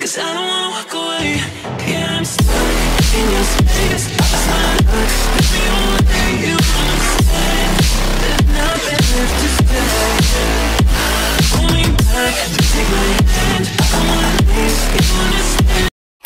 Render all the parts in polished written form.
'cause I don't wanna walk away. Yeah, I'm stuck in your space. It's my luck, but you don't let you understand. There's nothing left to say. Pull me back, take my hand. I wanna leave, you understand.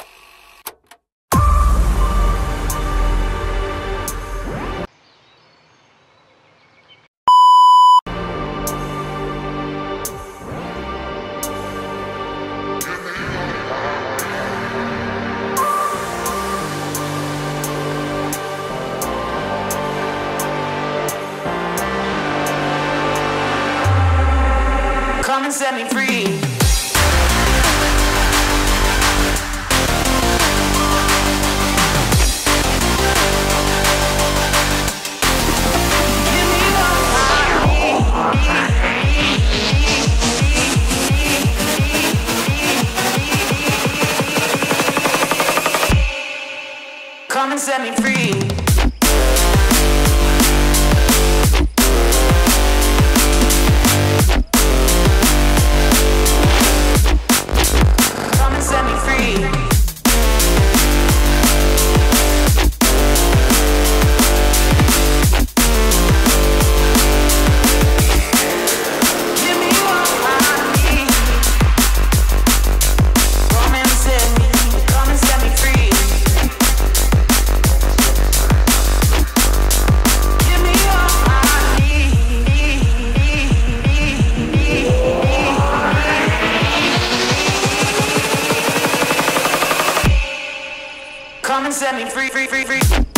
Come and set me free. Give me what I need. Come and set me free. Come and set me free, free, free, free.